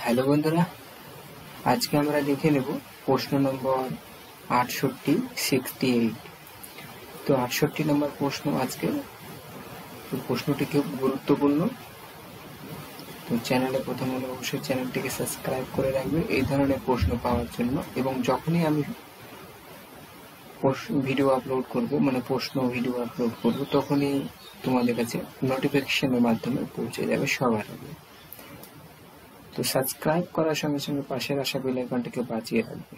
Hello বন্ধুরা, আজকে আমরা দেখে নেব প্রশ্ন নম্বর 68 তো 68 নম্বর প্রশ্ন আজকে। তো প্রশ্নটি খুব গুরুত্বপূর্ণ। তো চ্যানেলে প্রথম হলে অবশ্যই চ্যানেলটিকে সাবস্ক্রাইব করে রাখবে এই ধরনের প্রশ্ন পাওয়ার জন্য, এবং যখনই আমি ভিডিও আপলোড করব, মানে প্রশ্ন ভিডিও আপলোড করব, তখনই তোমাদের কাছে নোটিফিকেশনের মাধ্যমে পৌঁছে যাবে সবার আগে। তো সাবস্ক্রাইব করার সঙ্গে সঙ্গে পাশের আসা বেল আইকনটিকে বাজিয়ে রাখবে।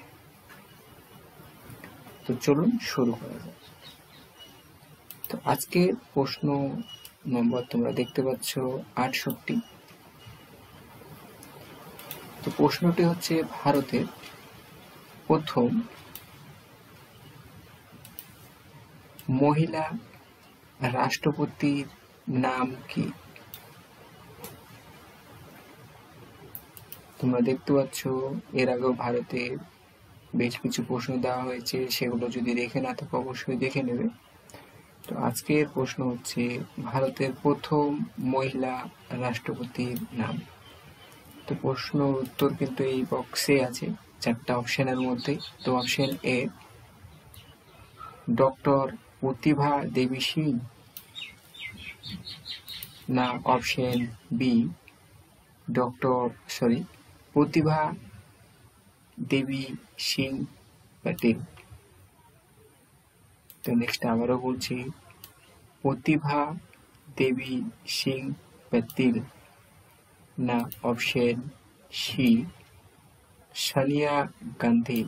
তো চলুন শুরু করা যাক। তো আজকে প্রশ্ন নম্বর তোমরা দেখতে পাচ্ছ 68। তো প্রশ্নটি হচ্ছে, ভারতের প্রথম মহিলা রাষ্ট্রপতির নাম কি? তোমরা দেখতে পাচ্ছ এর আগেও ভারতে বেশ কিছু প্রশ্ন দেওয়া হয়েছে, সেগুলো যদি দেখে না থাকো অবশ্যই দেখে নেবে। তো আজকের প্রশ্ন হচ্ছে, ভারতের প্রথম মহিলা রাষ্ট্রপতির নাম। তো প্রশ্নের উত্তর কিন্তু এই বক্সে আছে, 4টা অপশনের মধ্যে। তো option A doctor Pratibha Devi Singh, না অপশন বি প্রতিভা দেবী সিং পাটিল। তো নেক্সট আবারও বলছি, প্রতিভা দেবী সিং পাটিল, না অপশন সি সোনিয়া গান্ধী,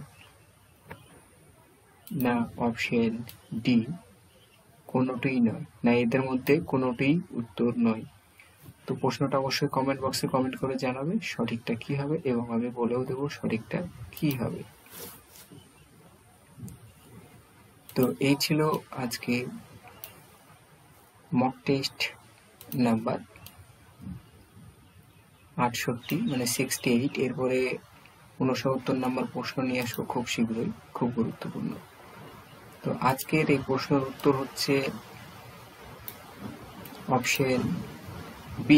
না অপশন ডি কোনোটিই নয়, না এদের মধ্যে কোনোটিই উত্তর নয়। তো প্রশ্নটা অবশ্যই কমেন্ট বক্সে কমেন্ট করে জানাবে সঠিকটা কি হবে, এবং আমি বলেও দেবো সঠিকটা কি হবে। তো এই ছিল আজকে মক টেস্ট নাম্বার 68, মানে 68। এরপরে 69 নম্বর প্রশ্ন নিয়ে আসবো খুব শীঘ্রই, খুব গুরুত্বপূর্ণ। তো আজকের এই প্রশ্নের উত্তর হচ্ছে অপশন বি।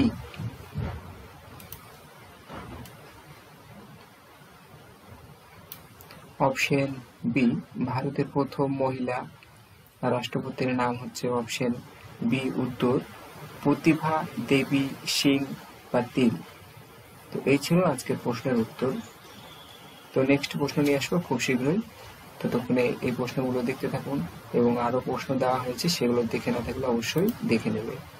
অপশন বি, ভারতের প্রথম মহিলা রাষ্ট্রপতির নাম হচ্ছে অপশন বি উত্তর প্রতিভা দেবী সিং পাতিল। তো এই ছিল আজকের প্রশ্নের উত্তর। তো নেক্সট প্রশ্ন নিয়ে আসবো খুব শীঘ্রই। ততক্ষণে এই প্রশ্নগুলো দেখতে থাকুন, এবং আরো প্রশ্ন দেওয়া হয়েছে সেগুলো দেখে না থাকলে অবশ্যই দেখে নেবে।